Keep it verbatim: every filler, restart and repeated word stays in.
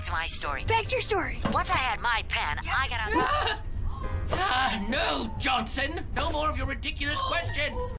back to my story. Back to your story. Once I had my pen, I got a... Ah, no, Johnson! No more of your ridiculous questions!